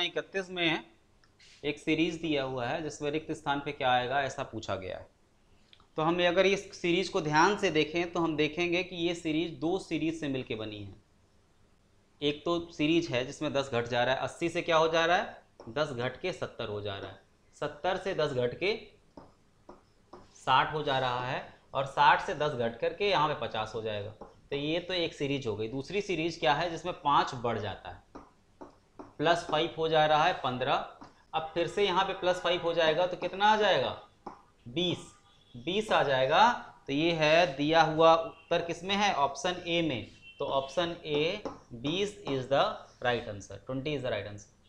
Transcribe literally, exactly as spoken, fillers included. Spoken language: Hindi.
इकतीस में एक सीरीज दिया हुआ है जिसमें रिक्त स्थान पे क्या आएगा ऐसा पूछा गया है। तो हम अगर इस सीरीज को ध्यान से देखें तो हम देखेंगे कि ये सीरीज दो सीरीज से मिलके बनी है। एक तो सीरीज है जिसमें दस घट जा रहा है, अस्सी से क्या हो जा रहा है, दस घट के सत्तर हो जा रहा है, सत्तर से दस घट के साठ हो जा रहा है, और साठ से दस घट करके यहाँ पे पचास हो जाएगा। तो ये तो एक सीरीज हो गई। दूसरी सीरीज क्या है जिसमें पाँच बढ़ जाता है, प्लस फाइव हो जा रहा है पंद्रह, अब फिर से यहाँ पे प्लस फाइव हो जाएगा तो कितना आ जाएगा, बीस, बीस आ जाएगा। तो ये है दिया हुआ उत्तर किसमें है, ऑप्शन ए में। तो ऑप्शन ए बीस is the right answer, twenty is the right answer.